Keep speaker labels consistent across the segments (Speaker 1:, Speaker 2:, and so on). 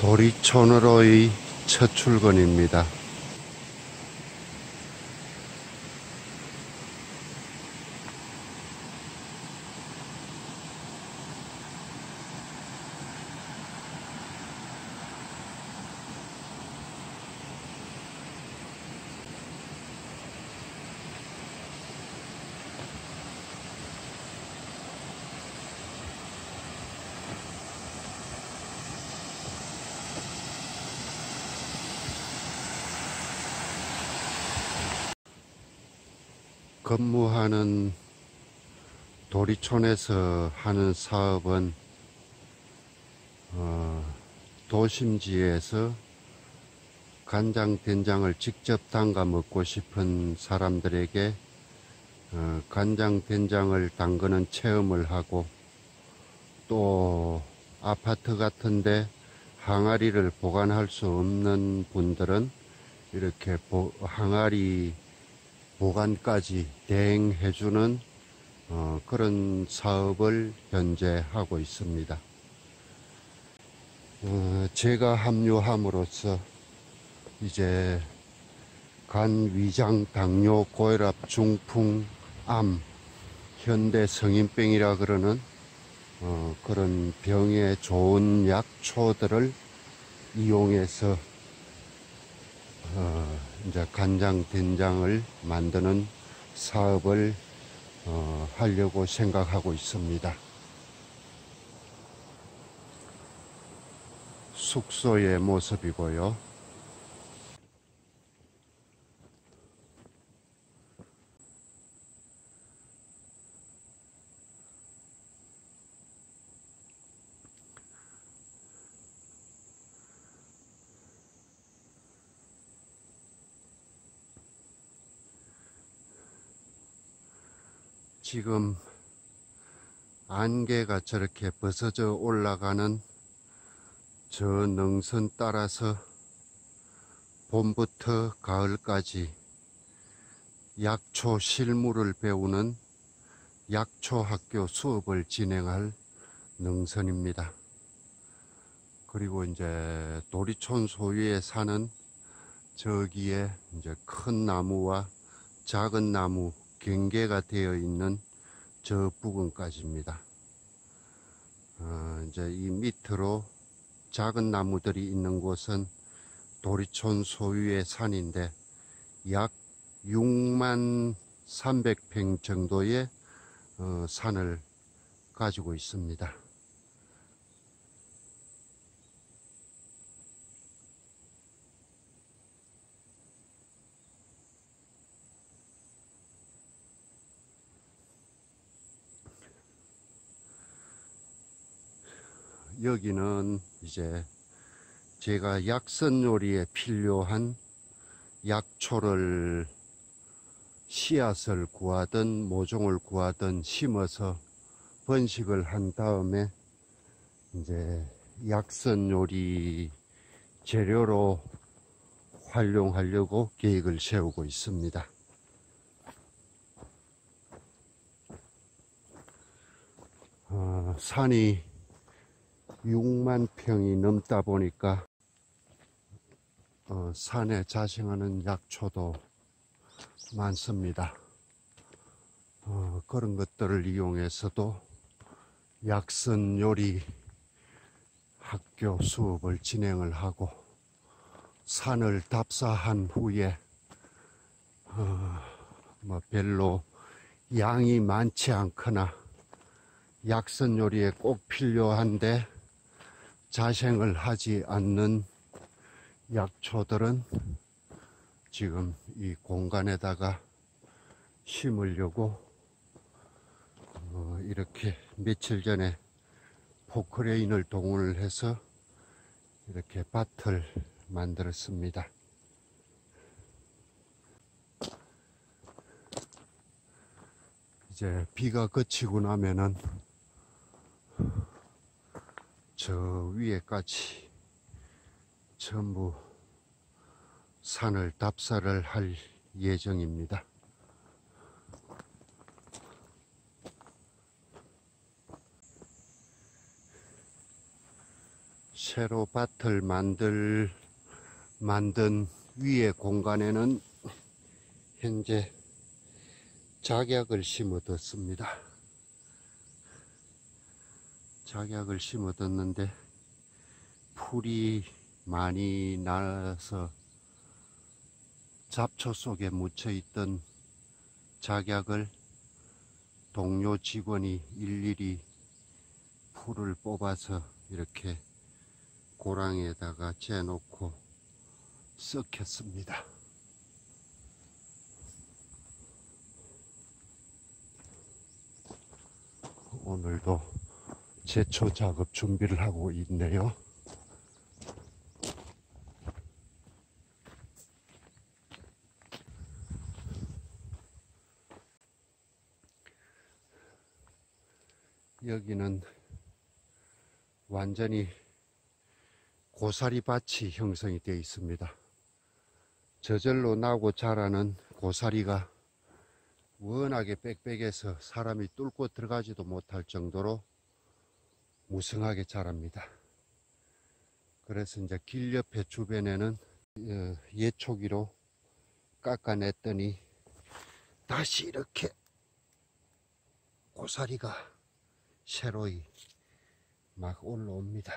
Speaker 1: 도리촌으로의 첫 출근입니다. 근무하는 도리촌에서 하는 사업은 도심지에서 간장 된장을 직접 담가 먹고 싶은 사람들에게 간장 된장을 담그는 체험을 하고, 또 아파트 같은데 항아리를 보관할 수 없는 분들은 이렇게 항아리 보관까지 대행해주는 그런 사업을 현재 하고 있습니다. 제가 합류함으로써 이제 간, 위장, 당뇨, 고혈압, 중풍, 암, 현대 성인병이라 그러는 그런 병에 좋은 약초들을 이용해서 이제 간장 된장을 만드는 사업을 하려고 생각하고 있습니다. 숙소의 모습이고요. 지금 안개가 저렇게 벗어져 올라가는 저 능선 따라서 봄부터 가을까지 약초 실무를 배우는 약초학교 수업을 진행할 능선입니다. 그리고 이제 도리촌 소유에 사는 저기에 이제 큰 나무와 작은 나무 경계가 되어 있는 저 부근까지입니다. 이제 이 밑으로 작은 나무들이 있는 곳은 도리촌 소유의 산인데 약 6만 300평 정도의 산을 가지고 있습니다. 여기는 이제 제가 약선 요리에 필요한 약초를 씨앗을 구하든 모종을 구하든 심어서 번식을 한 다음에 이제 약선 요리 재료로 활용하려고 계획을 세우고 있습니다. 산이 6만 평이 넘다 보니까 산에 자생하는 약초도 많습니다. 그런 것들을 이용해서도 약선 요리 학교 수업을 진행을 하고, 산을 답사한 후에 별로 양이 많지 않거나 약선 요리에 꼭 필요한데 자생을 하지 않는 약초들은 지금 이 공간에다가 심으려고 이렇게 며칠 전에 포크레인을 동원을 해서 이렇게 밭을 만들었습니다. 이제 비가 그치고 나면은 저 위에까지 전부 산을 답사를 할 예정입니다. 새로 밭을 만든 위에 공간에는 현재 작약을 심어뒀습니다. 작약을 심어뒀는데 풀이 많이 나서 잡초 속에 묻혀있던 작약을 동료 직원이 일일이 풀을 뽑아서 이렇게 고랑에다가 재놓고 썩혔습니다. 오늘도 제초 작업 준비를 하고 있네요. 여기는 완전히 고사리 밭이 형성이 되어 있습니다. 저절로 나고 자라는 고사리가 워낙에 빽빽해서 사람이 뚫고 들어가지도 못할 정도로 무성하게 자랍니다. 그래서 이제 길 옆에 주변에는 예초기로 깎아냈더니 다시 이렇게 고사리가 새로이 막 올라옵니다.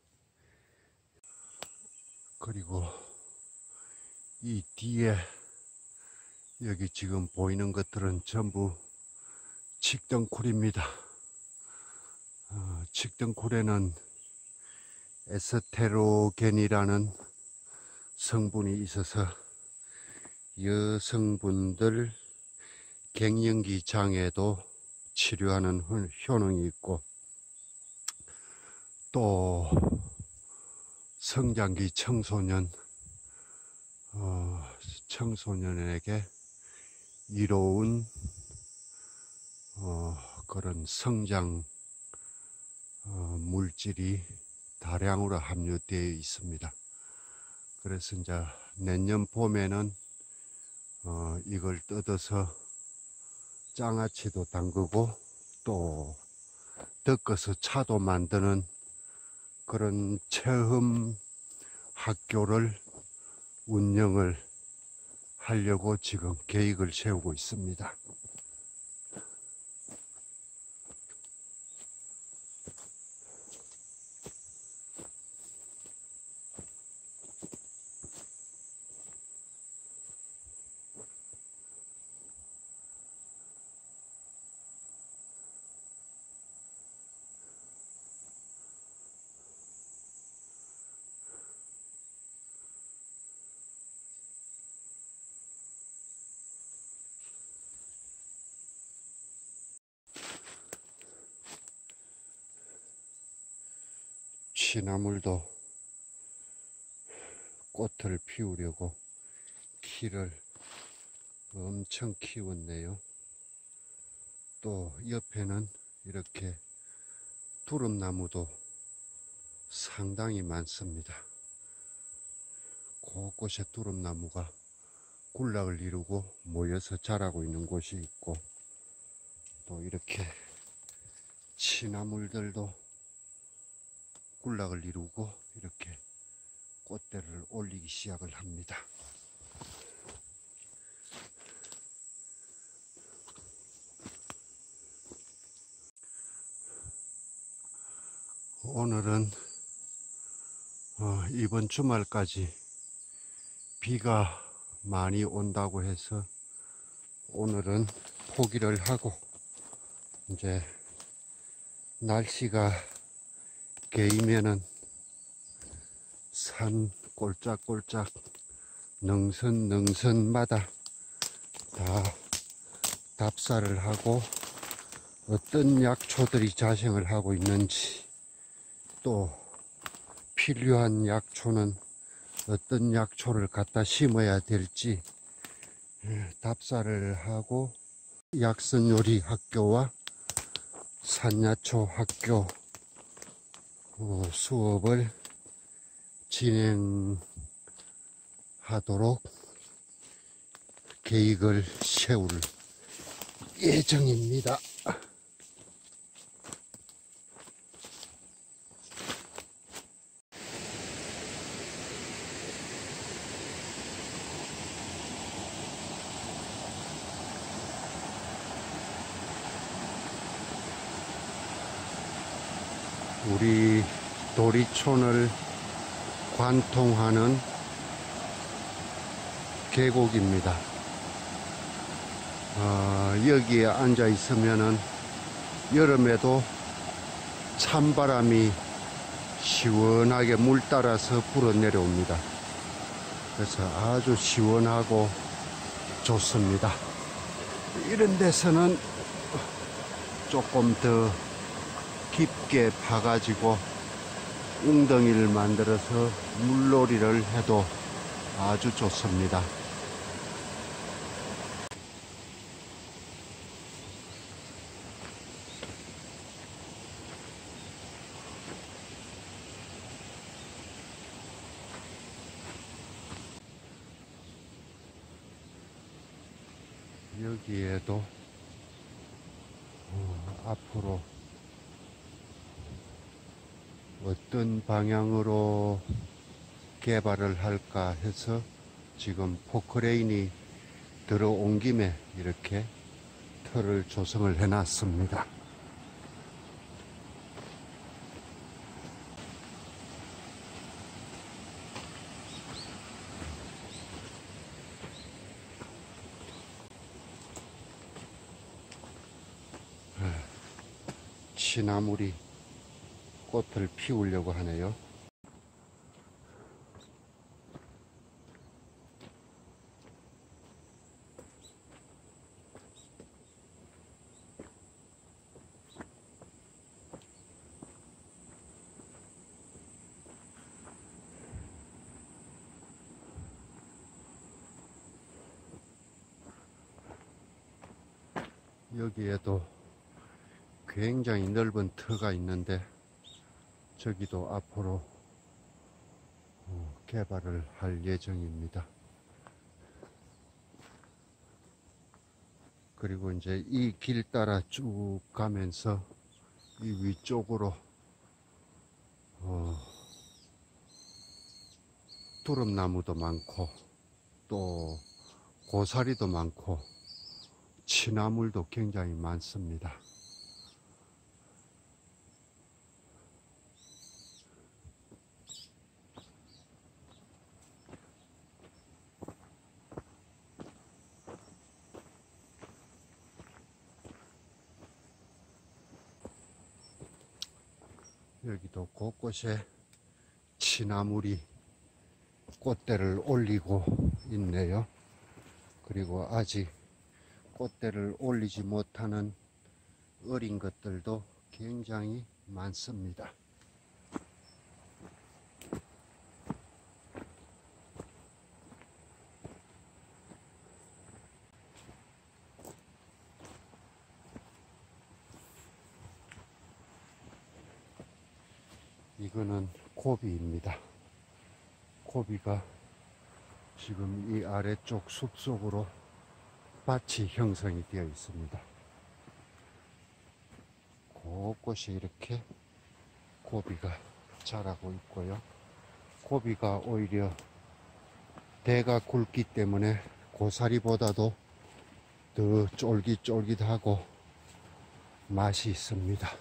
Speaker 1: 그리고 이 뒤에 여기 지금 보이는 것들은 전부 칡덩쿨입니다. 칡덩쿨에는 에스테로겐이라는 성분이 있어서 여성분들 갱년기 장애도 치료하는 효능이 있고, 또 성장기 청소년에게 이로운 그런 성장 물질이 다량으로 함유되어 있습니다. 그래서 이제 내년 봄에는 이걸 뜯어서 장아찌도 담그고 또 덮어서 차도 만드는 그런 체험 학교를 운영을 하려고 지금 계획을 세우고 있습니다. 취나물도 꽃을 피우려고 키를 엄청 키웠네요. 또 옆에는 이렇게 두릅나무도 상당히 많습니다. 곳곳에 두릅나무가 군락을 이루고 모여서 자라고 있는 곳이 있고, 또 이렇게 취나물들도 군락을 이루고 이렇게 꽃대를 올리기 시작을 합니다. 오늘은 이번 주말까지 비가 많이 온다고 해서 오늘은 포기를 하고, 이제 날씨가 개이면은 산 꼴짝꼴짝 능선마다 다 답사를 하고 어떤 약초들이 자생을 하고 있는지, 또 필요한 약초는 어떤 약초를 갖다 심어야 될지 답사를 하고, 약선요리 학교와 산야초 학교 수업을 진행하도록 계획을 세울 예정입니다. 우리 도리촌을 관통하는 계곡입니다. 여기에 앉아 있으면은 여름에도 찬바람이 시원하게 물 따라서 불어 내려옵니다. 그래서 아주 시원하고 좋습니다. 이런 데서는 조금 더 깊게 파가지고 웅덩이를 만들어서 물놀이를 해도 아주 좋습니다. 여기에도 앞으로 어떤 방향으로 개발을 할까 해서 지금 포크레인이 들어온 김에 이렇게 터를 조성을 해 놨습니다. 취나물이 꽃을 피우려고 하네요. 여기에도 굉장히 넓은 터가 있는데 저기도 앞으로 개발을 할 예정입니다. 그리고 이제 이 길 따라 쭉 가면서 이 위쪽으로 두릅나무도 많고 또 고사리도 많고 취나물도 굉장히 많습니다. 여기도 곳곳에 취나물이 꽃대를 올리고 있네요. 그리고 아직 꽃대를 올리지 못하는 어린 것들도 굉장히 많습니다. 이거는 고비입니다. 고비가 지금 이 아래쪽 숲속으로 밭이 형성이 되어 있습니다. 곳곳이 이렇게 고비가 자라고 있고요. 고비가 오히려 대가 굵기 때문에 고사리보다도 더 쫄깃쫄깃하고 맛이 있습니다.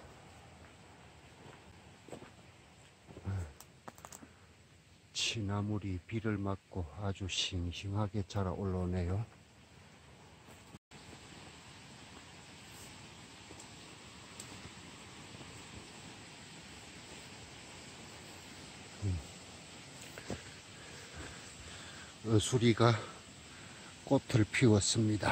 Speaker 1: 취나물이 비를 맞고 아주 싱싱하게 자라 올라오네요. 어수리가 꽃을 피웠습니다.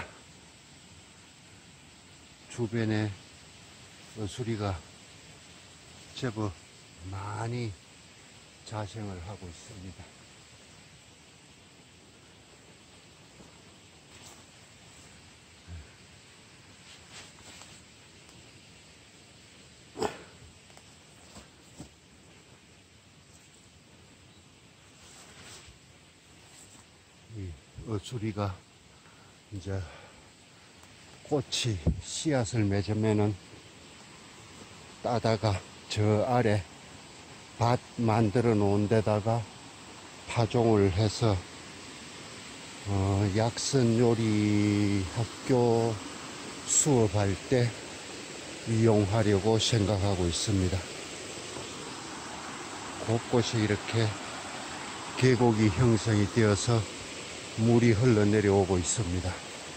Speaker 1: 주변에 어수리가 제법 많이 자생을 하고 있습니다. 이 어수리가 이제 꽃이 씨앗을 맺으면은 따다가 저 아래 밭 만들어 놓은 데다가 파종을 해서 약선 요리 학교 수업할 때 이용하려고 생각하고 있습니다. 곳곳이 이렇게 계곡이 형성이 되어서 물이 흘러내려오고 있습니다.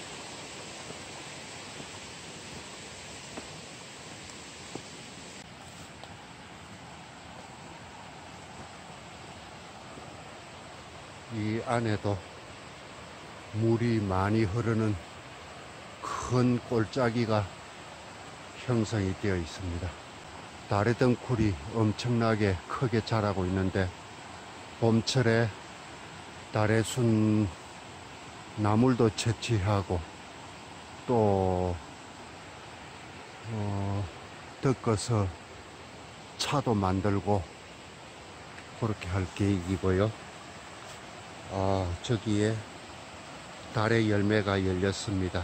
Speaker 1: 이 안에도 물이 많이 흐르는 큰 골짜기가 형성이 되어 있습니다. 다래덩쿨이 엄청나게 크게 자라고 있는데, 봄철에 다래순 나물도 채취하고 또 덮어서 차도 만들고 그렇게 할 계획이고요. 저기에 다래 열매가 열렸습니다.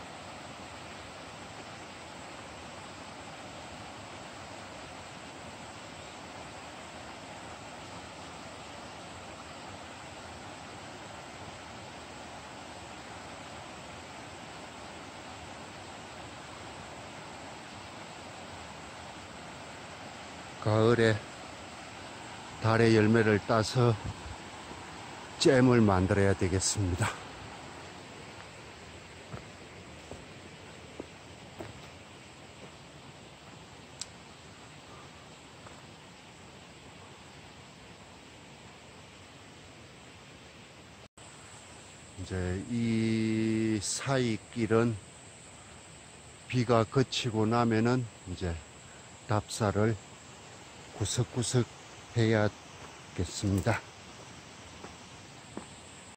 Speaker 1: 가을에 다래 열매를 따서 잼을 만들어야 되겠습니다. 이제 이 사이 길은 비가 그치고 나면은 이제 답사를 구석구석 해야겠습니다.